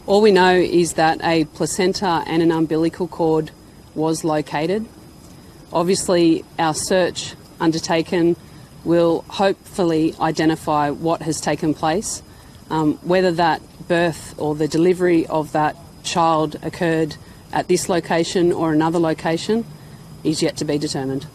All we know is that a placenta and an umbilical cord was located. Obviously, our search undertaken will hopefully identify what has taken place. Whether that birth or the delivery of that child occurred at this location or another location is yet to be determined.